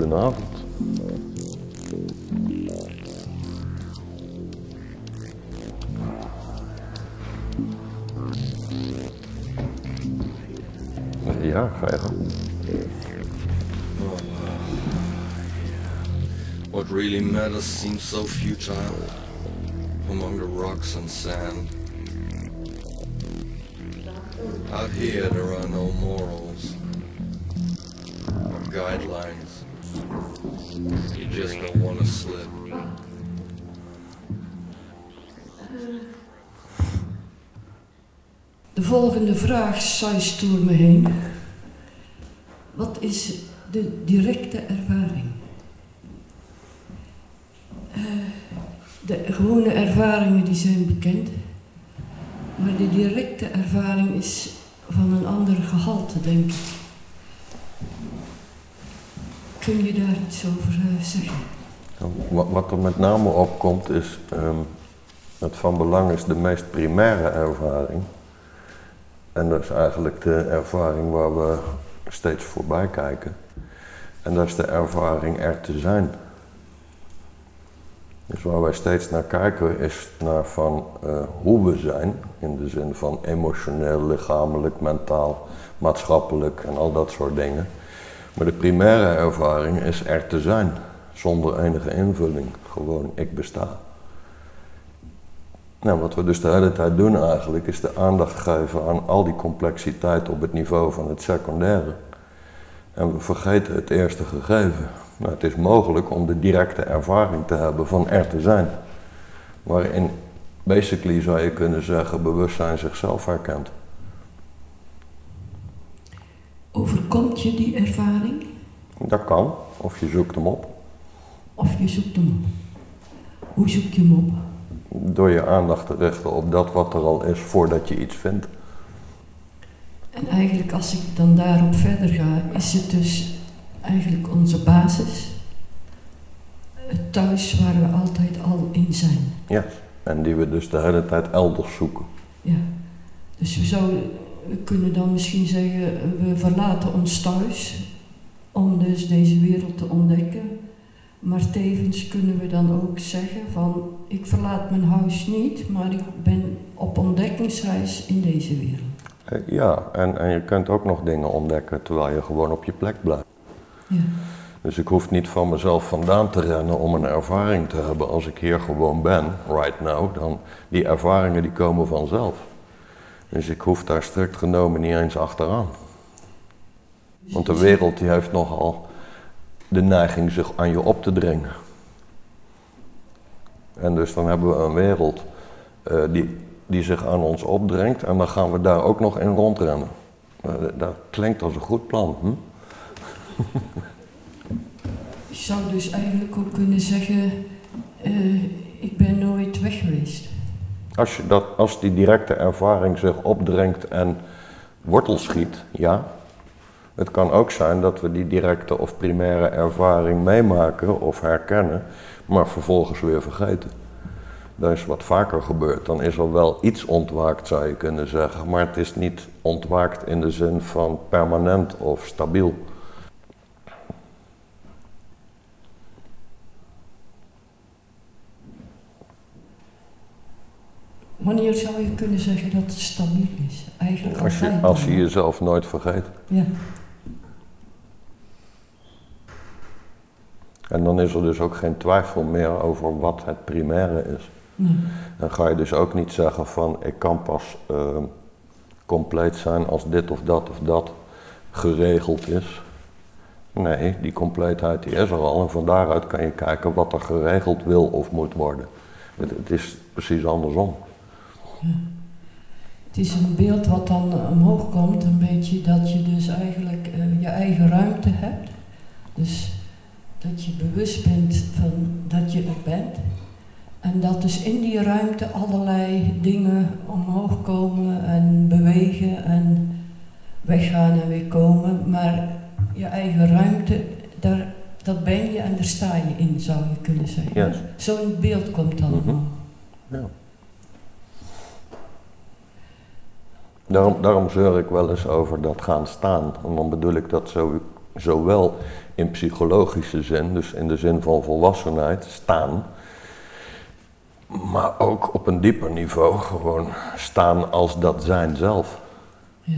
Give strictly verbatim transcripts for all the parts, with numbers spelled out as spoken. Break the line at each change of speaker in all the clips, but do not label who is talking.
Goedenavond. Ja, ga je gang.
What really matters seems so futile among the rocks and sand. Out here there are no morals or guidelines. You just don't want to slip.
De volgende vraag suist door me heen. Wat is de directe ervaring? Uh, de gewone ervaringen die zijn bekend, maar de directe ervaring is van een ander gehalte, denk ik. Kun je daar iets over uh, zeggen?
Wat er met name opkomt is, um, het van belang is de meest primaire ervaring. En dat is eigenlijk de ervaring waar we steeds voorbij kijken. En dat is de ervaring er te zijn. Dus waar wij steeds naar kijken is naar van uh, hoe we zijn, in de zin van emotioneel, lichamelijk, mentaal, maatschappelijk en al dat soort dingen. Maar de primaire ervaring is er te zijn, zonder enige invulling. Gewoon, ik besta. Nou, wat we dus de hele tijd doen eigenlijk, is de aandacht geven aan al die complexiteit op het niveau van het secundaire. En we vergeten het eerste gegeven. Nou, het is mogelijk om de directe ervaring te hebben van er te zijn. Waarin, basically zou je kunnen zeggen, bewustzijn zichzelf herkent.
Overkomt je die ervaring?
Dat kan, of je zoekt hem op.
Of je zoekt hem op. Hoe zoek je hem op?
Door je aandacht te richten op dat wat er al is voordat je iets vindt.
En eigenlijk als ik dan daarop verder ga, is het dus eigenlijk onze basis. Het thuis waar we altijd al in zijn.
Ja, en die we dus de hele tijd elders zoeken.
Ja, dus we zouden, we kunnen dan misschien zeggen, we verlaten ons thuis om dus deze wereld te ontdekken. Maar tevens kunnen we dan ook zeggen van, ik verlaat mijn huis niet, maar ik ben op ontdekkingsreis in deze wereld.
Ja, en, en je kunt ook nog dingen ontdekken terwijl je gewoon op je plek blijft.
Ja.
Dus ik hoef niet van mezelf vandaan te rennen om een ervaring te hebben. Als ik hier gewoon ben, right now, dan die ervaringen die komen vanzelf. Dus ik hoef daar strikt genomen niet eens achteraan. Want de wereld die heeft nogal de neiging zich aan je op te dringen. En dus dan hebben we een wereld uh, die, die zich aan ons opdringt en dan gaan we daar ook nog in rondrennen. Uh, dat klinkt als een goed plan. Hm?
Je zou dus eigenlijk ook kunnen zeggen, uh, ik ben nooit weg geweest.
Als, je dat, als die directe ervaring zich opdringt en wortel schiet, ja. Het kan ook zijn dat we die directe of primaire ervaring meemaken of herkennen, maar vervolgens weer vergeten. Dat is wat vaker gebeurt. Dan is er wel iets ontwaakt, zou je kunnen zeggen, maar het is niet ontwaakt in de zin van permanent of stabiel.
Wanneer zou je kunnen zeggen dat het stabiel is? Eigenlijk
als je, als je jezelf nooit vergeet.
Ja.
En dan is er dus ook geen twijfel meer over wat het primaire is.
Nee.
Dan ga je dus ook niet zeggen van ik kan pas uh, compleet zijn als dit of dat of dat geregeld is. Nee, die compleetheid die is er al en van daaruit kan je kijken wat er geregeld wil of moet worden. Het, het is precies andersom.
Ja. Het is een beeld wat dan omhoog komt, een beetje dat je dus eigenlijk uh, je eigen ruimte hebt. Dus dat je bewust bent van dat je er bent. En dat dus in die ruimte allerlei dingen omhoog komen en bewegen en weggaan en weer komen. Maar je eigen ruimte, daar, dat ben je en daar sta je in, zou je kunnen zeggen.
Yes.
Zo'n beeld komt dan omhoog.
Mm-hmm. Ja. Daarom, daarom zeur ik wel eens over dat gaan staan. En dan bedoel ik dat zo, Zowel in psychologische zin, dus in de zin van volwassenheid, staan, maar ook op een dieper niveau gewoon staan als dat zijn zelf.
Ja.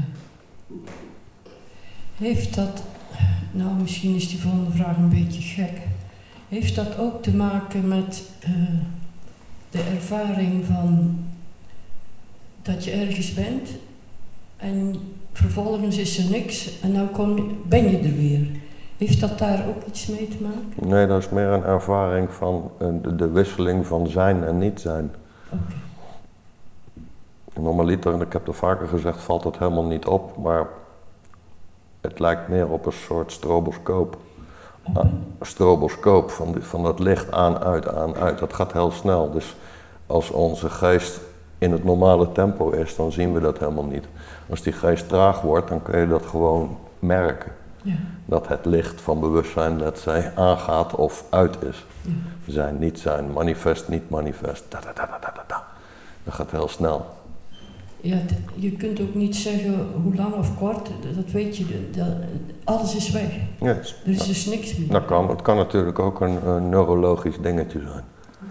Heeft dat, nou misschien is die volgende vraag een beetje gek, heeft dat ook te maken met uh, de ervaring van dat je ergens bent en vervolgens is er niks en dan kom, ben je er weer. Heeft dat daar ook iets mee te maken?
Nee, dat is meer een ervaring van uh, de, de wisseling van zijn en niet zijn.
Okay.
Normaliter, en ik heb het vaker gezegd, valt dat helemaal niet op, maar het lijkt meer op een soort stroboscoop.
Okay.
Ah, stroboscoop, van, die, van dat licht aan, uit, aan, uit. Dat gaat heel snel. Dus als onze geest in het normale tempo is, dan zien we dat helemaal niet. Als die geest traag wordt, dan kun je dat gewoon merken.
Ja.
Dat het licht van bewustzijn, let's say, aangaat of uit is.
Ja.
Zijn, niet zijn, manifest, niet manifest. Da, da, da, da, da, da. Dat gaat heel snel.
Ja, je kunt ook niet zeggen hoe lang of kort, dat weet je, dat, alles is weg.
Yes.
Er is dus niks meer.
Dat kan. Het kan natuurlijk ook een, een neurologisch dingetje zijn.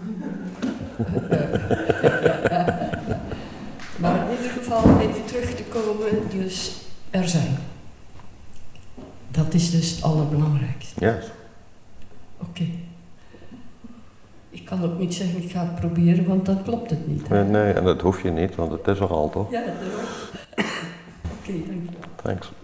Maar in ieder geval even terug te komen, dus er zijn. Dat is dus het allerbelangrijkste.
Yes.
Oké. Okay. Ik kan ook niet zeggen, ik ga het proberen, want dan klopt het niet.
Nee, nee, en dat hoef je niet, want het is er al, toch?
Ja, daarom. Oké, okay, dankjewel.
Thanks.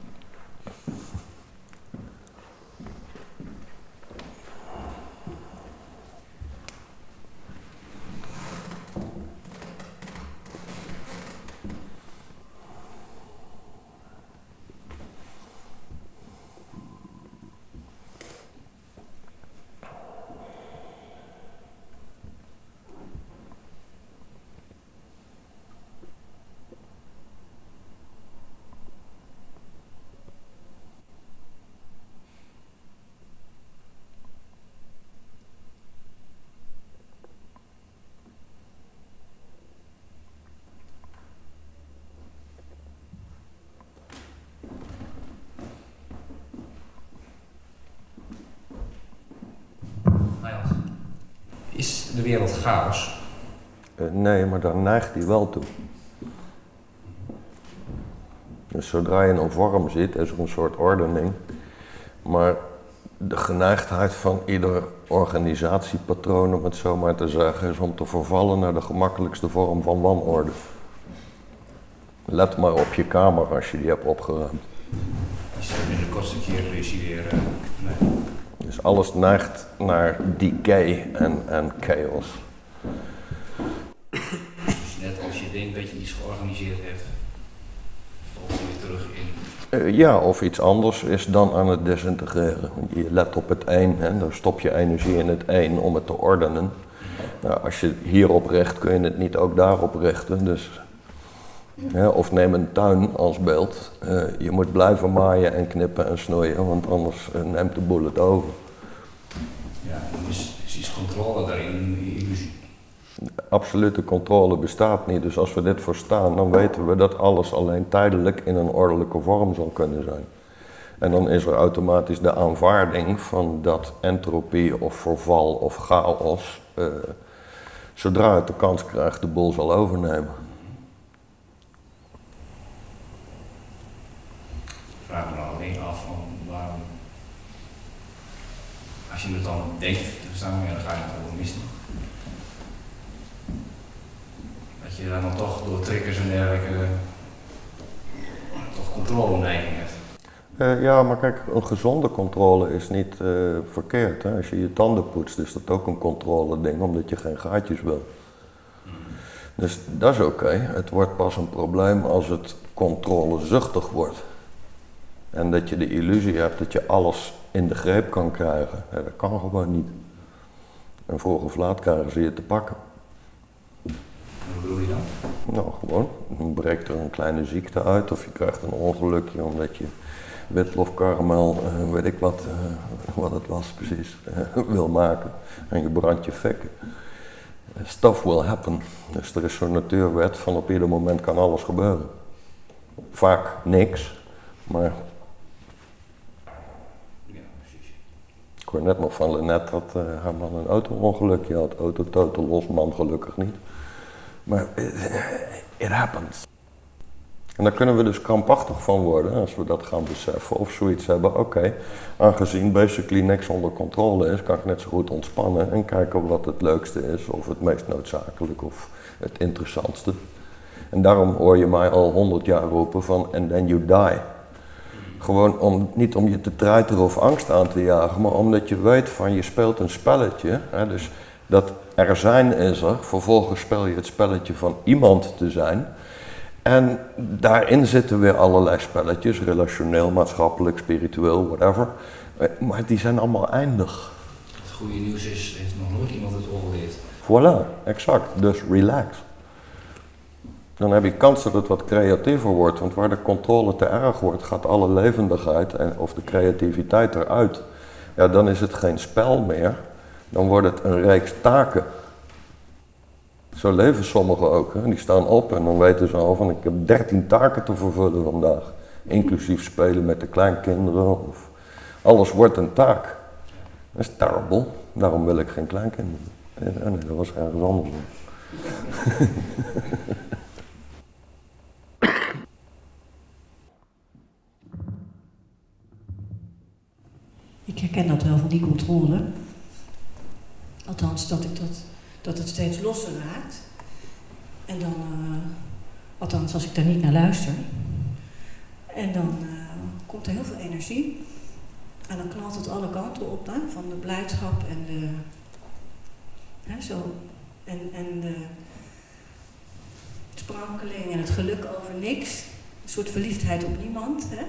Is de wereld chaos?
Uh, nee, maar daar neigt hij wel toe. Dus zodra je een vorm ziet, is er een soort ordening. Maar de geneigdheid van ieder organisatiepatroon, om het zo maar te zeggen, is om te vervallen naar de gemakkelijkste vorm van wanorde. Let maar op je kamer als je die hebt opgeruimd.
Als je het in de kortste keer is hij weer... Uh, nee.
Dus alles neigt naar decay en, en chaos.
Dus net als je denkt dat je iets georganiseerd hebt, valt je weer terug in...
Uh, ja, of iets anders is dan aan het desintegreren. Je let op het een, hè, dan stop je energie in het een om het te ordenen. Nou, als je hierop richt, kun je het niet ook daarop richten. Dus, hè, of neem een tuin als beeld. Uh, je moet blijven maaien en knippen en snoeien, want anders uh, neemt de boel het over.
Ja, dus is iets controle daarin een illusie?
Absolute controle bestaat niet, dus als we dit verstaan, dan weten we dat alles alleen tijdelijk in een ordelijke vorm zal kunnen zijn. En dan is er automatisch de aanvaarding van dat entropie of verval of chaos, uh, zodra het de kans krijgt, de boel zal overnemen.
Ik vraag me dan alleen af van waarom, als je het dan denkt te verstaan, ja, dan ga je het gewoon missen. Dat je dan toch door triggers en dergelijke toch controleneiging hebt.
Uh, ja, maar kijk, een gezonde controle is niet uh, verkeerd. Hè? Als je je tanden poetst, is dat ook een controle ding, omdat je geen gaatjes wil. Mm. Dus dat is oké. Okay. Het wordt pas een probleem als het controlezuchtig wordt. En dat je de illusie hebt dat je alles in de greep kan krijgen. Ja, dat kan gewoon niet. En vroeg of laat krijgen ze je te pakken.
Hoe bedoel je dan?
Nou, gewoon. Dan breekt er een kleine ziekte uit of je krijgt een ongelukje omdat je witlof, karamel, uh, weet ik wat, uh, wat het was precies, uh, wil maken. En je brandt je fikken. Uh, stuff will happen. Dus er is zo'n natuurwet van op ieder moment kan alles gebeuren. Vaak niks, maar Ik hoor net nog van Lynette dat uh, haar man een auto-ongelukje had. Auto totaal los, man gelukkig niet. Maar it happens. En daar kunnen we dus krampachtig van worden als we dat gaan beseffen of zoiets hebben. Oké, okay, aangezien basically niks onder controle is, kan ik net zo goed ontspannen en kijken wat het leukste is of het meest noodzakelijk of het interessantste. En daarom hoor je mij al honderd jaar roepen van and then you die. Gewoon om, niet om je te treiteren of angst aan te jagen, maar omdat je weet van je speelt een spelletje. Hè, dus dat er zijn is er, vervolgens speel je het spelletje van iemand te zijn. En daarin zitten weer allerlei spelletjes, relationeel, maatschappelijk, spiritueel, whatever. Maar die zijn allemaal eindig.
Het goede nieuws is, heeft nog nooit iemand het overleefd.
Voilà, exact. Dus relax. Dan heb je kans dat het wat creatiever wordt, want waar de controle te erg wordt, gaat alle levendigheid en, of de creativiteit eruit. Ja, dan is het geen spel meer, dan wordt het een reeks taken. Zo leven sommigen ook, hè. Die staan op en dan weten ze al van ik heb dertien taken te vervullen vandaag. Inclusief spelen met de kleinkinderen of alles wordt een taak. Dat is terrible, daarom wil ik geen kleinkinderen. Nee, nee, dat was ergens anders.
Ik herken dat wel van die controle. Althans, dat, ik dat, dat het steeds losser raakt. En dan, uh, althans als ik daar niet naar luister. En dan uh, komt er heel veel energie. En dan knalt het alle kanten op, hè, van de blijdschap en de... Hè, zo, en, en de sprankeling en het geluk over niks. Een soort verliefdheid op niemand, hè.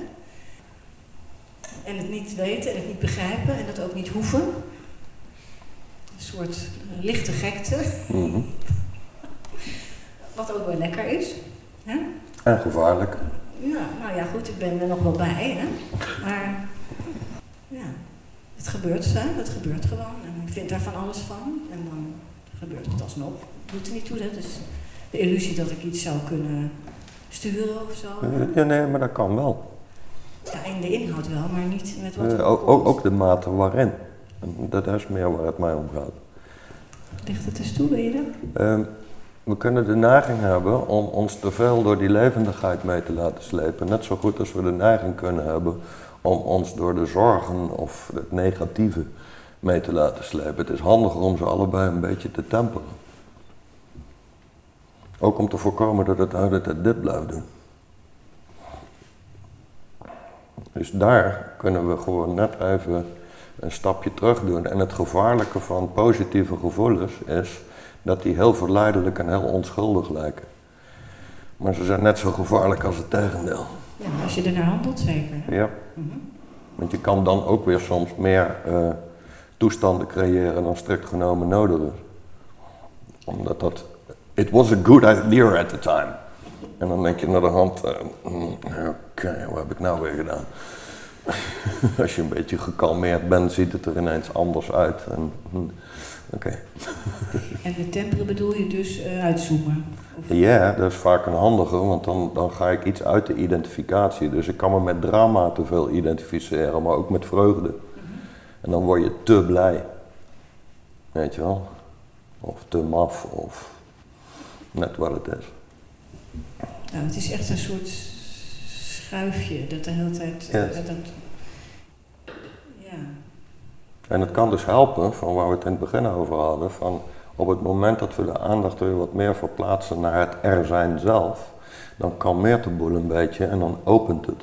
En het niet weten en het niet begrijpen en dat ook niet hoeven. Een soort uh, lichte gekte.
Mm-hmm.
Wat ook wel lekker is. Hè?
En gevaarlijk.
Ja, nou ja goed, ik ben er nog wel bij. Hè? Maar ja, het gebeurt, hè? Het gebeurt gewoon. En ik vind daar van alles van. En dan gebeurt het alsnog. Doet er niet toe, dat is de illusie dat ik iets zou kunnen sturen of zo.
Ja, nee, maar dat kan wel.
Ja, in de inhoud wel, maar niet met wat er
uh, ook, ook, ook de mate waarin. Dat is meer waar het mij om gaat.
Ligt het eens toe, weet je dat?
Uh, we kunnen de neiging hebben om ons te veel door die levendigheid mee te laten slepen. Net zo goed als we de neiging kunnen hebben om ons door de zorgen of het negatieve mee te laten slepen. Het is handiger om ze allebei een beetje te temperen. Ook om te voorkomen dat het uit het dit blijft doen. Dus daar kunnen we gewoon net even een stapje terug doen. En het gevaarlijke van positieve gevoelens is dat die heel verleidelijk en heel onschuldig lijken. Maar ze zijn net zo gevaarlijk als het tegendeel.
Ja, als je ernaar handelt, zeker. Hè?
Ja.
Mm-hmm.
Want je kan dan ook weer soms meer uh, toestanden creëren dan strikt genomen nodig is. Omdat dat... It was a good idea at the time. En dan denk je naar de hand, uh, oké, okay, wat heb ik nou weer gedaan? Als je een beetje gekalmeerd bent, ziet het er ineens anders uit. En, oké. Okay.
En de temperen bedoel je dus uh, uitzoomen? Of?
Ja, dat is vaak een handige, want dan, dan ga ik iets uit de identificatie. Dus ik kan me met drama te veel identificeren, maar ook met vreugde. Mm-hmm. En dan word je te blij. Weet je wel? Of te maf, of net wat het is.
Nou, het is echt een soort schuifje dat de hele tijd...
Yes.
Uh, dat, ja.
En het kan dus helpen, van waar we het in het begin over hadden, van op het moment dat we de aandacht weer wat meer verplaatsen naar het er zijn zelf, dan kalmeert de boel een beetje en dan opent het.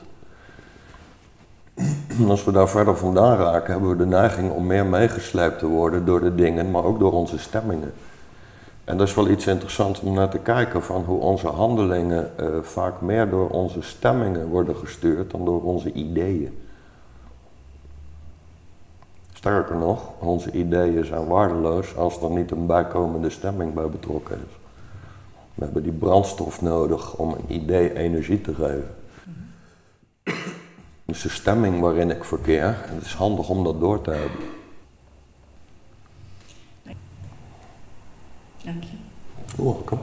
En als we daar verder vandaan raken, hebben we de neiging om meer meegesleept te worden door de dingen, maar ook door onze stemmingen. En dat is wel iets interessants om naar te kijken, van hoe onze handelingen uh, vaak meer door onze stemmingen worden gestuurd dan door onze ideeën. Sterker nog, onze ideeën zijn waardeloos als er niet een bijkomende stemming bij betrokken is. We hebben die brandstof nodig om een idee energie te geven. Mm-hmm. Dus de stemming waarin ik verkeer, het is handig om dat door te hebben.
Dank je.
Welkom.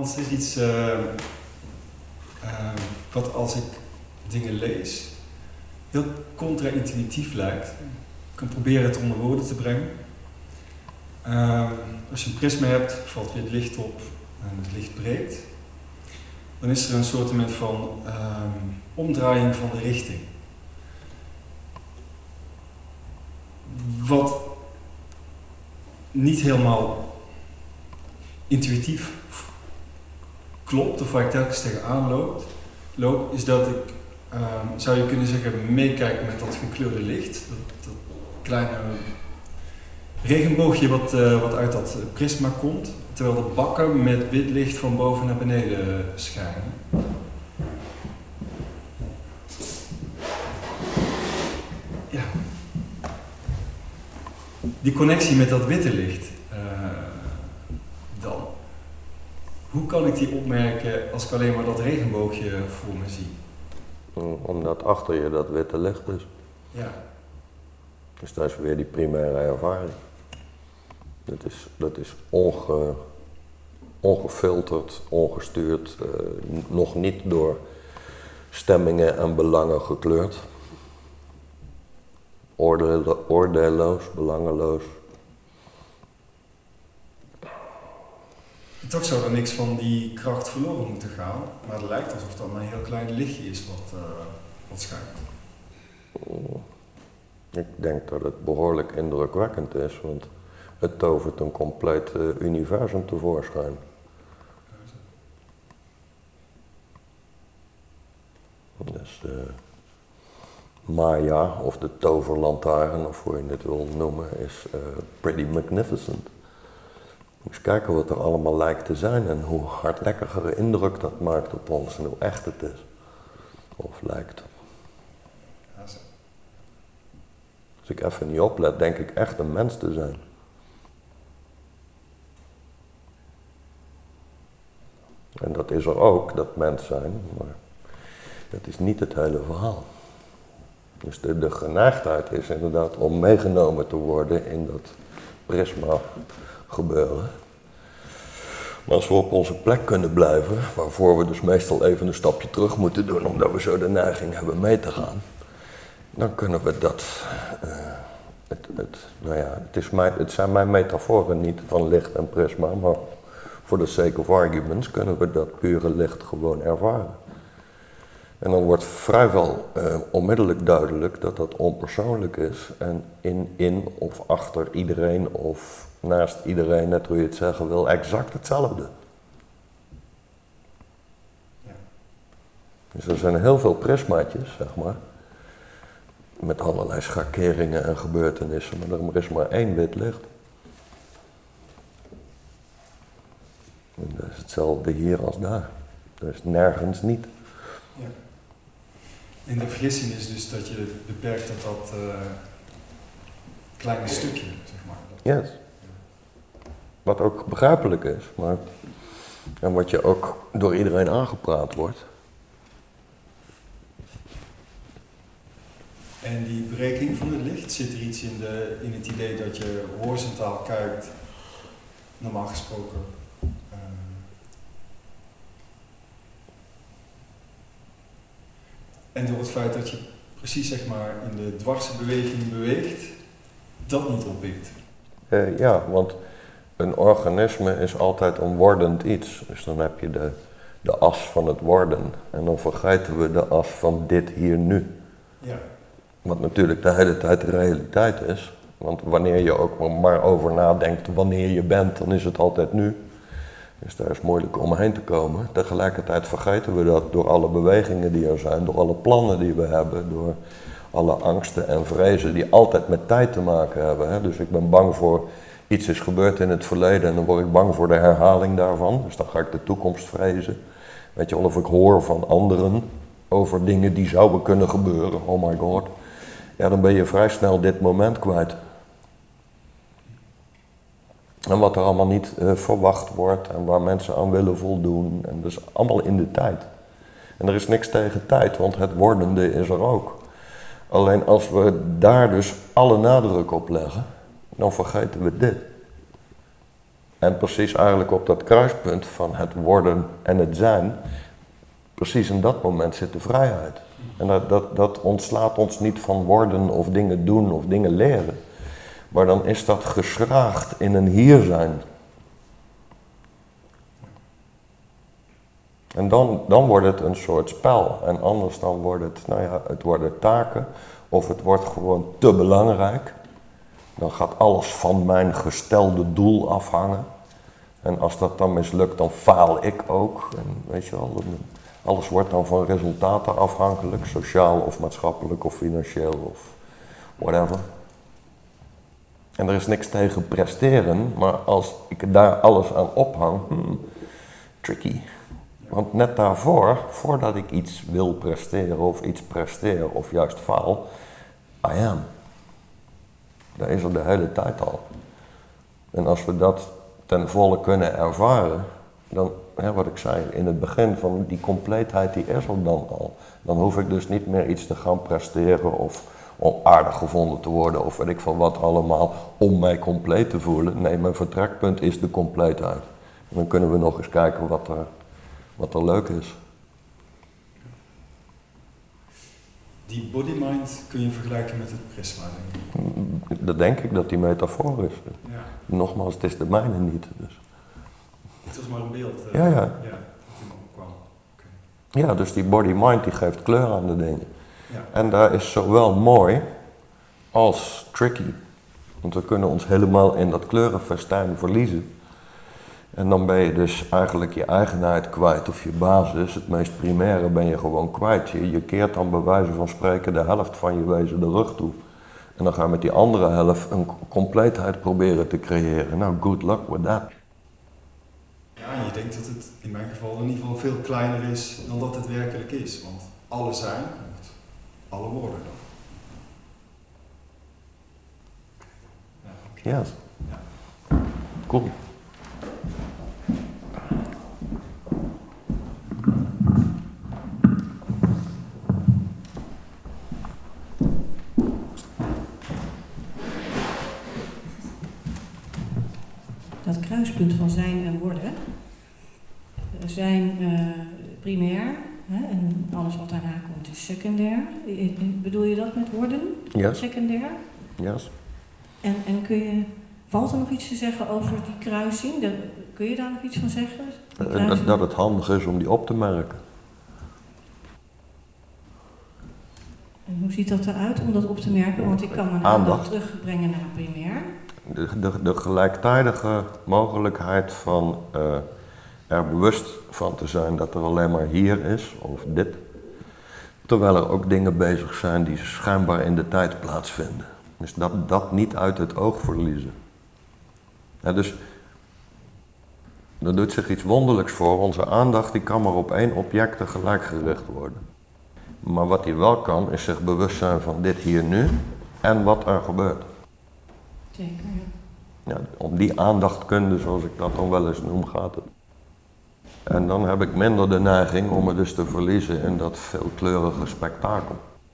want het is iets uh, uh, wat als ik dingen lees heel contra-intuïtief lijkt. Ik kan proberen het onder woorden te brengen. Uh, als je een prisma hebt, valt weer het licht op en het licht breekt. Dan is er een soort van uh, omdraaiing van de richting. Wat niet helemaal intuïtief klopt, of waar ik telkens tegenaan loop, loop is dat ik, uh, zou je kunnen zeggen, meekijk met dat gekleurde licht. Dat, dat kleine regenboogje wat, uh, wat uit dat prisma komt, terwijl de bakken met wit licht van boven naar beneden schijnen. Ja. Die connectie met dat witte licht, uh, dan. Hoe kan ik die opmerken als ik alleen maar dat regenboogje voor me zie?
Omdat achter je dat witte licht is.
Ja.
Dus dat is weer die primaire ervaring. Dat is, dat is onge, ongefilterd, ongestuurd, uh, nog niet door stemmingen en belangen gekleurd. Oordeel, oordeelloos, belangeloos.
Toch zou er niks van die kracht verloren moeten gaan, maar het lijkt alsof dat maar een heel klein lichtje is wat, uh, wat schijnt.
Ik denk dat het behoorlijk indrukwekkend is, want het tovert een compleet uh, universum tevoorschijn. Dus de Maya, of de toverlantaarn, of hoe je het wil noemen, is uh, pretty magnificent. Moet eens kijken wat er allemaal lijkt te zijn en hoe hardlekkige indruk dat maakt op ons en hoe echt het is. Of lijkt. Als ik even niet oplet, denk ik echt een mens te zijn. En dat is er ook, dat mens zijn, maar dat is niet het hele verhaal. Dus de, de geneigdheid is inderdaad om meegenomen te worden in dat prisma gebeuren. Maar als we op onze plek kunnen blijven, waarvoor we dus meestal even een stapje terug moeten doen, omdat we zo de neiging hebben mee te gaan, dan kunnen we dat, uh, het, het, nou ja, het, is mijn, het zijn mijn metaforen niet van licht en prisma, maar voor de sake of arguments kunnen we dat pure licht gewoon ervaren. En dan wordt vrijwel uh, onmiddellijk duidelijk dat dat onpersoonlijk is en in, in of achter iedereen of naast iedereen, net hoe je het zeggen wil, exact hetzelfde. Ja. Dus er zijn heel veel prismaatjes, zeg maar, met allerlei schakeringen en gebeurtenissen, maar er is maar één wit licht. En dat is hetzelfde hier als daar. Dat is nergens niet.
Ja. En de vergissing is dus dat je beperkt tot dat uh, kleine stukje, zeg maar.
Yes. Wat ook begrijpelijk is, maar en wat je ook door iedereen aangepraat wordt.
En die berekening van het licht, zit er iets in, de, in het idee dat je horizontaal kijkt, normaal gesproken. Uh, en door het feit dat je precies zeg maar in de dwarse beweging beweegt, dat niet oppikt.
Uh, ja, want een organisme is altijd een wordend iets. Dus dan heb je de, de as van het worden. En dan vergeten we de as van dit hier nu.
Ja.
Wat natuurlijk de hele tijd de realiteit is. Want wanneer je ook maar over nadenkt wanneer je bent, dan is het altijd nu. Dus daar is moeilijk omheen te komen. Tegelijkertijd vergeten we dat door alle bewegingen die er zijn, door alle plannen die we hebben, door alle angsten en vrezen die altijd met tijd te maken hebben. Hè. Dus ik ben bang voor iets is gebeurd in het verleden en dan word ik bang voor de herhaling daarvan. Dus dan ga ik de toekomst vrezen. Weet je wel, of ik hoor van anderen over dingen die zouden kunnen gebeuren. Oh my god. Ja, dan ben je vrij snel dit moment kwijt. En wat er allemaal niet uh, verwacht wordt en waar mensen aan willen voldoen. En dat is allemaal in de tijd. En er is niks tegen tijd, want het wordende is er ook. Alleen als we daar dus alle nadruk op leggen, dan vergeten we dit. En precies eigenlijk op dat kruispunt van het worden en het zijn, precies in dat moment zit de vrijheid. En dat, dat, dat ontslaat ons niet van worden of dingen doen of dingen leren. Maar dan is dat geschraagd in een hier zijn. En dan, dan wordt het een soort spel. En anders dan wordt het, nou ja, het worden taken. Of het wordt gewoon te belangrijk. Dan gaat alles van mijn gestelde doel afhangen. En als dat dan mislukt, dan faal ik ook. En weet je wel, alles wordt dan van resultaten afhankelijk. Sociaal of maatschappelijk of financieel of whatever. En er is niks tegen presteren. Maar als ik daar alles aan ophang, hmm, tricky. Want net daarvoor, voordat ik iets wil presteren of iets presteer of juist faal, I am. Daar is er de hele tijd al. En als we dat ten volle kunnen ervaren, dan, hè, wat ik zei in het begin, van die compleetheid die is er dan al. Dan hoef ik dus niet meer iets te gaan presteren of om aardig gevonden te worden of weet ik van wat allemaal om mij compleet te voelen. Nee, mijn vertrekpunt is de compleetheid. En dan kunnen we nog eens kijken wat er, wat er leuk is.
Die body-mind kun je vergelijken met het prisma, denk ik.
Dat denk ik dat die metafoor is.
Ja.
Nogmaals, het is de mijne niet. Dus.
Het was maar een beeld. Uh,
ja, ja.
Ja, dat in opkwam. Okay.
Ja, dus die body-mind die geeft kleur aan de dingen.
Ja.
En daar is zowel mooi als tricky. Want we kunnen ons helemaal in dat kleurenfestijn verliezen. En dan ben je dus eigenlijk je eigenheid kwijt of je basis, het meest primaire ben je gewoon kwijt. Je, je keert dan bij wijze van spreken de helft van je wezen de rug toe. En dan ga je met die andere helft een compleetheid proberen te creëren. Nou, good luck with that.
Ja, en je denkt dat het in mijn geval in ieder geval veel kleiner is dan dat het werkelijk is. Want alle zijn moet alle worden dan. Ja, okay.
Yes.
Ja.
Cool.
Dat kruispunt van zijn en worden. Zijn uh, primair, hè, en alles wat daarna komt is secundair. Bedoel je dat met worden?
Yes.
Secundair?
Yes.
En, en kun je, valt er nog iets te zeggen over die kruising? De, kun je daar nog iets van zeggen?
Dat, dat het handig is om die op te merken.
En hoe ziet dat eruit om dat op te merken? Want ik kan mijn
aandacht,
aandacht terugbrengen naar primair.
De, de, de gelijktijdige mogelijkheid van uh, er bewust van te zijn dat er alleen maar hier is, of dit. Terwijl er ook dingen bezig zijn die schijnbaar in de tijd plaatsvinden. Dus dat, dat niet uit het oog verliezen. Ja, dus er doet zich iets wonderlijks voor. Onze aandacht die kan maar op één object tegelijk gericht worden. Maar wat hij wel kan, is zich bewust zijn van dit hier nu en wat er gebeurt.
Zeker, ja.
Ja, om die aandachtkunde, zoals ik dat dan wel eens noem, gaat het. En dan heb ik minder de neiging om me dus te verliezen in dat veelkleurige spektakel.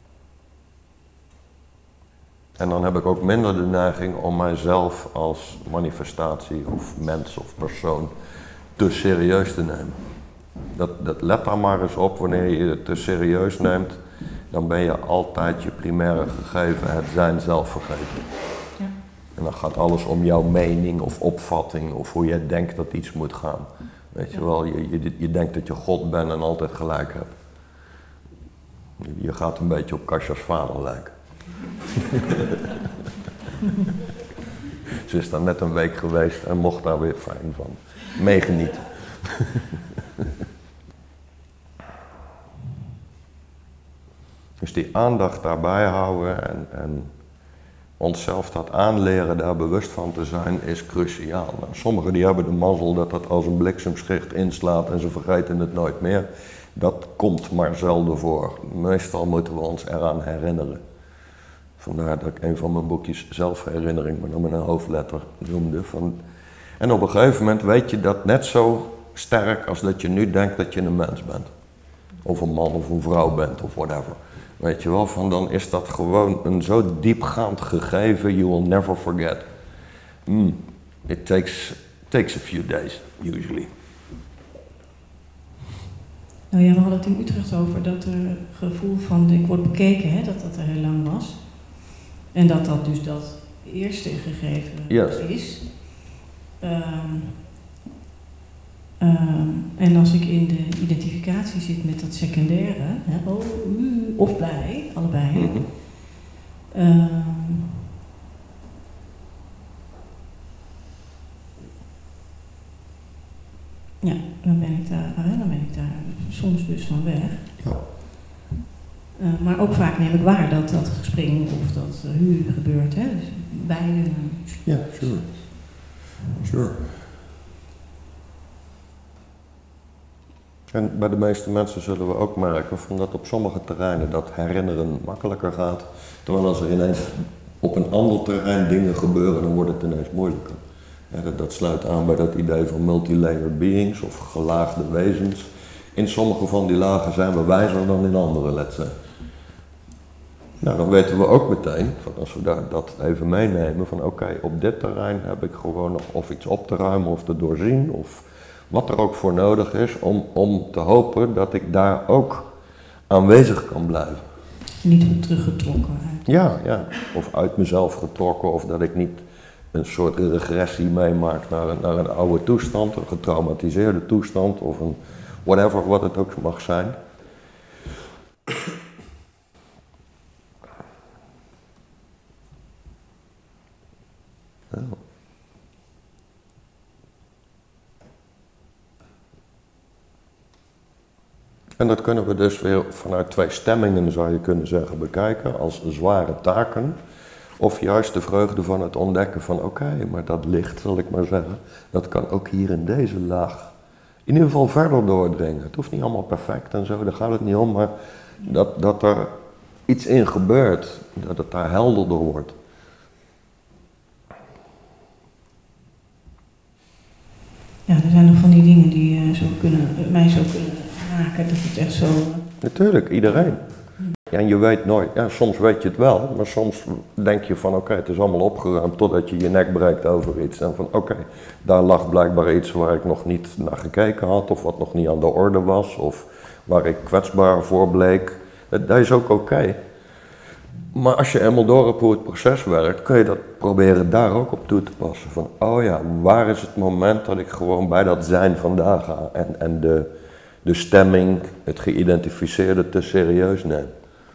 En dan heb ik ook minder de neiging om mijzelf als manifestatie of mens of persoon te serieus te nemen. Dat, dat let daar maar eens op, wanneer je het te serieus neemt, dan ben je altijd je primaire gegeven, het zijn zelf vergeten.
Ja.
En dan gaat alles om jouw mening of opvatting of hoe jij denkt dat iets moet gaan. Weet je wel, je, je, je denkt dat je God bent en altijd gelijk hebt. Je, je gaat een beetje op Kasja's vader lijken. Ze is daar net een week geweest en mocht daar weer fijn van meegenieten. Dus die aandacht daarbij houden en, en onszelf dat aanleren daar bewust van te zijn is cruciaal. Nou, sommigen die hebben de mazzel dat dat als een bliksemschicht inslaat en ze vergeten het nooit meer. Dat komt maar zelden voor. Meestal moeten we ons eraan herinneren. Vandaar dat ik een van mijn boekjes zelfherinnering, maar dan met een hoofdletter noemde. Van... En op een gegeven moment weet je dat net zo sterk als dat je nu denkt dat je een mens bent. Of een man of een vrouw bent of whatever. Weet je wel, van dan is dat gewoon een zo diepgaand gegeven, you will never forget. Mm. It takes takes a few days, usually.
Nou ja, we hadden het in Utrecht over dat er gevoel van ik word bekeken, hè, dat dat er heel lang was. En dat dat dus dat eerste gegeven
Yes.
is. Um, um, en als ik in de identificatie zit met dat secundaire, hè, oh, uh, of blij, allebei.
Mm-hmm.
um, ja, dan ben ik daar, uh, dan ben ik daar soms dus van weg.
Ja.
Uh, maar ook vaak neem ik waar dat dat gespring of dat uh, huur gebeurt. Hè? Dus beide.
Ja, sure. Sure. En bij de meeste mensen zullen we ook merken van dat op sommige terreinen dat herinneren makkelijker gaat. Terwijl als er ineens op een ander terrein dingen gebeuren, dan wordt het ineens moeilijker. Ja, dat, dat sluit aan bij dat idee van multilayered beings of gelaagde wezens. In sommige van die lagen zijn we wijzer dan in andere, let's say. Nou, dan weten we ook meteen, van als we daar, dat even meenemen, van oké, okay, op dit terrein heb ik gewoon nog of iets op te ruimen of te doorzien, of wat er ook voor nodig is, om, om te hopen dat ik daar ook aanwezig kan blijven.
Niet goed teruggetrokken. Uit.
Ja, ja, of uit mezelf getrokken, of dat ik niet een soort regressie meemaak naar een, naar een oude toestand, een getraumatiseerde toestand, of een whatever, wat het ook mag zijn. Ja. En dat kunnen we dus weer vanuit twee stemmingen, zou je kunnen zeggen, bekijken als zware taken. Of juist de vreugde van het ontdekken van oké, okay, maar dat licht, zal ik maar zeggen, dat kan ook hier in deze laag in ieder geval verder doordringen. Het hoeft niet allemaal perfect en zo, daar gaat het niet om, maar dat, dat er iets in gebeurt, dat het daar helderder wordt.
Ja, er zijn nog van die dingen die uh, zo kunnen, mij zo kunnen raken, dat het echt zo... Uh...
Natuurlijk, iedereen. Ja, en je weet nooit, ja, soms weet je het wel, maar soms denk je van oké, okay, het is allemaal opgeruimd totdat je je nek breekt over iets. En van oké, okay, daar lag blijkbaar iets waar ik nog niet naar gekeken had, of wat nog niet aan de orde was, of waar ik kwetsbaar voor bleek. Dat, dat is ook oké. Okay. Maar als je eenmaal door hebt hoe het proces werkt, kun je dat proberen daar ook op toe te passen. Van oh ja, waar is het moment dat ik gewoon bij dat zijn vandaan ga en, en de, de stemming, het geïdentificeerde te serieus neem.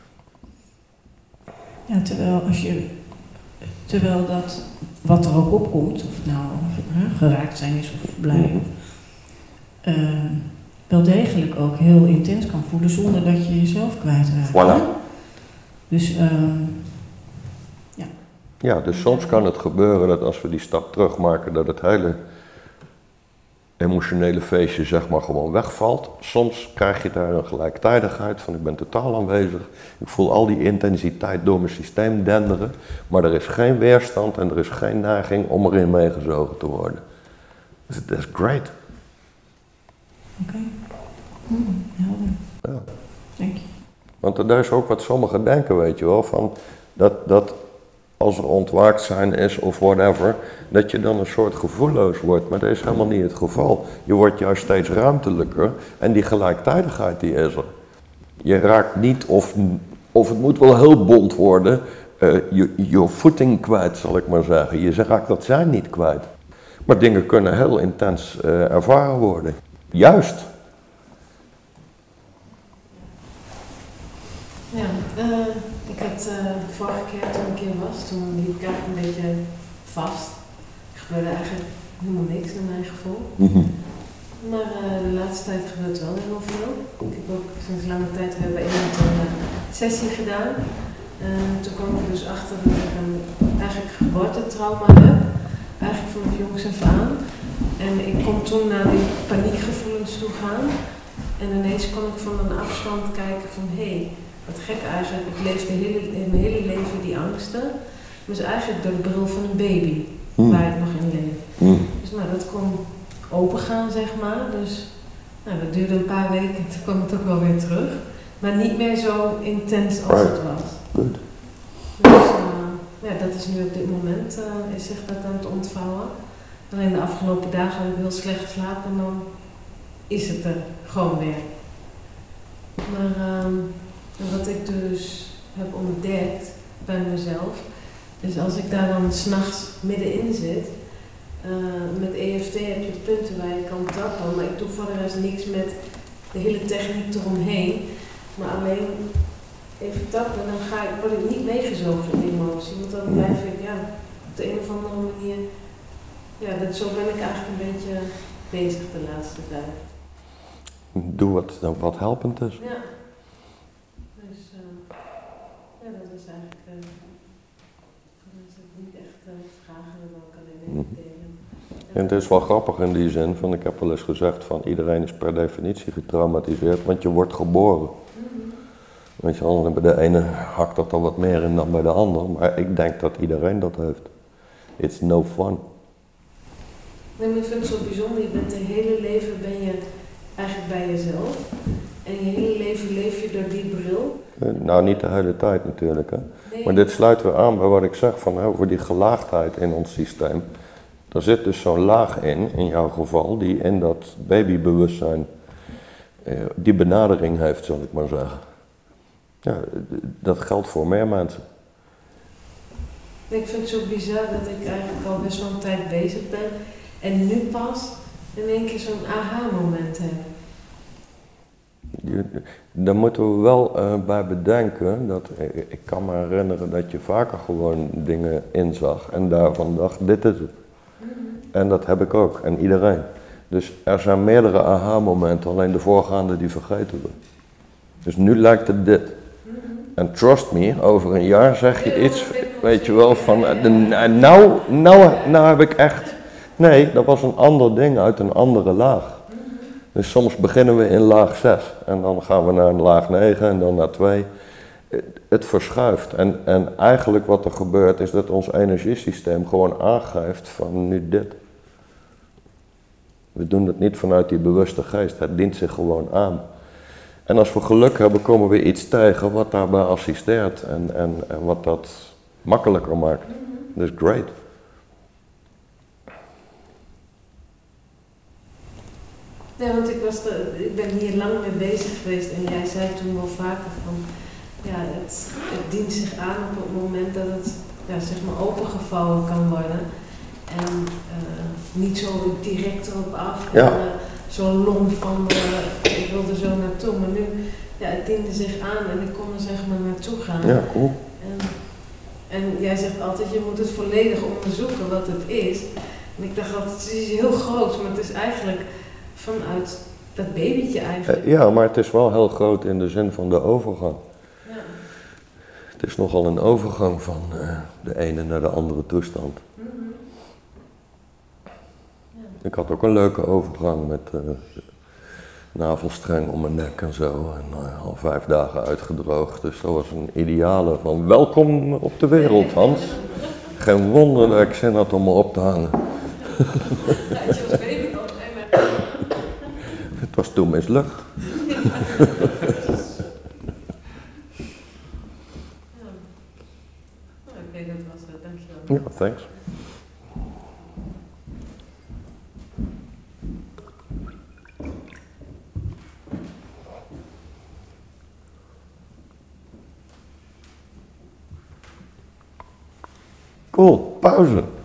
Ja, terwijl als je, terwijl dat wat er ook opkomt, of het nou hè, geraakt zijn is of blij, of, uh, wel degelijk ook heel intens kan voelen zonder dat je jezelf kwijtraakt.
Voilà.
Dus, uh, ja.
Ja, dus soms kan het gebeuren dat als we die stap terugmaken, dat het hele emotionele feestje zeg maar gewoon wegvalt. Soms krijg je daar een gelijktijdigheid van ik ben totaal aanwezig. Ik voel al die intensiteit door mijn systeem denderen, maar er is geen weerstand en er is geen neiging om erin meegezogen te worden. Dus dat is great.
Oké. Okay. Hmm, helder.
Ja.
Dank je.
Want dat is ook wat sommigen denken, weet je wel, van dat, dat als er ontwaakt zijn is of whatever, dat je dan een soort gevoelloos wordt. Maar dat is helemaal niet het geval. Je wordt juist steeds ruimtelijker en die gelijktijdigheid die is er. Je raakt niet, of, of het moet wel heel bont worden, uh, je, je voeting kwijt, zal ik maar zeggen. Je raakt dat zijn niet kwijt. Maar dingen kunnen heel intens uh, ervaren worden. Juist.
Ja, uh, ik had uh, de vorige keer toen ik hier was, toen liep ik eigenlijk een beetje vast. Er gebeurde eigenlijk helemaal niks in mijn gevoel.
Mm-hmm.
Maar uh, de laatste tijd gebeurt wel heel veel. Ik heb ook sinds lange tijd we hebben iemand een uh, sessie gedaan. Uh, toen kwam ik dus achter dat ik een eigenlijk geboortetrauma heb. Eigenlijk vanaf jongs af aan. En ik kon toen naar die paniekgevoelens toe gaan. En ineens kon ik van een afstand kijken van hé, hey, wat gek eigenlijk, ik leefde hele, in mijn hele leven die angsten. Dus eigenlijk door de bril van een baby, mm. waar ik nog in leef.
Mm.
Dus nou, dat kon open gaan, zeg maar. Dus nou, dat duurde een paar weken, toen kwam het ook wel weer terug. Maar niet meer zo intens als
right.
het was.
Good.
Dus uh, ja, dat is nu op dit moment, uh, is zich dat aan het ontvouwen. Alleen de afgelopen dagen heb ik heel slecht geslapen en dan is het er gewoon weer. Maar um, wat ik dus heb ontdekt bij mezelf, is als ik daar dan 's nachts middenin zit, uh, met E F T heb je punten waar je kan tappen, maar ik doe voor de rest niks met de hele techniek eromheen. Maar alleen even tappen, dan ga ik, word ik niet meegezogen in emotie, want dan blijf ik ja, op de een of andere manier, ja, dat, zo ben ik eigenlijk een beetje bezig de laatste tijd.
Doe wat, wat helpend is.
Ja. Dus uh, ja, dat is eigenlijk uh, voor mensen niet echt uh, vragen, dan kan ik alleen delen.
En het is wel grappig in die zin, van ik heb wel eens gezegd van iedereen is per definitie getraumatiseerd, want je wordt geboren. Mm-hmm. Weet je wel, bij de ene hakt dat er wat meer in dan bij de ander, maar ik denk dat iedereen dat heeft. It's no fun.
Nee, maar ik vind het zo bijzonder, je bent het hele leven ben je eigenlijk bij jezelf. En je hele leven leef je door die bril.
Nou, niet de hele tijd natuurlijk, hè. Nee. Maar dit sluit weer aan bij wat ik zeg van over die gelaagdheid in ons systeem. Er zit dus zo'n laag in, in jouw geval, die in dat babybewustzijn eh, die benadering heeft, zal ik maar zeggen. Ja, dat geldt voor meer mensen.
Ik vind het zo bizar dat ik eigenlijk al best wel een tijd bezig ben en nu pas in één keer zo'n aha-moment heb.
Daar moeten we wel uh, bij bedenken, dat ik kan me herinneren dat je vaker gewoon dingen inzag en daarvan dacht, dit is het. Mm-hmm. En dat heb ik ook, en iedereen. Dus er zijn meerdere aha-momenten, alleen de voorgaande die vergeten we. Dus nu lijkt het dit. Mm-hmm. En trust me, over een jaar zeg je iets, weet je wel, van nou, nou, nou heb ik echt... Nee, dat was een ander ding uit een andere laag. Dus soms beginnen we in laag zes en dan gaan we naar een laag negen en dan naar twee. Het verschuift en, en eigenlijk wat er gebeurt is dat ons energiesysteem gewoon aangeeft van nu dit. We doen het niet vanuit die bewuste geest, het dient zich gewoon aan. En als we geluk hebben komen we iets tegen wat daarbij assisteert en, en, en wat dat makkelijker maakt. Dus great.
Ja, want ik, was de, ik ben hier lang mee bezig geweest en jij zei toen wel vaker van, ja, het, het dient zich aan op het moment dat het, ja, zeg maar opengevouwen kan worden. En uh, niet zo direct erop af,
ja.
en, uh, zo lomp van, uh, ik wilde zo naartoe, maar nu, ja, het diende zich aan en ik kon er zeg maar naartoe gaan.
Ja, cool.
En, en jij zegt altijd, je moet het volledig onderzoeken wat het is. En ik dacht altijd, het is heel groot, maar het is eigenlijk... vanuit dat babytje eigenlijk.
Ja, maar het is wel heel groot in de zin van de overgang.
Ja.
Het is nogal een overgang van uh, de ene naar de andere toestand.
Mm-hmm. Ja.
Ik had ook een leuke overgang met uh, navelstreng om mijn nek en zo. En uh, al vijf dagen uitgedroogd. Dus dat was een ideale van welkom op de wereld, Hans. Geen wonder dat ik zin had om me op te hangen. Het was toen mislukt.
Ja. Oh, oké, dat was het. Dankjewel.
Ja, thanks. Cool, pauze.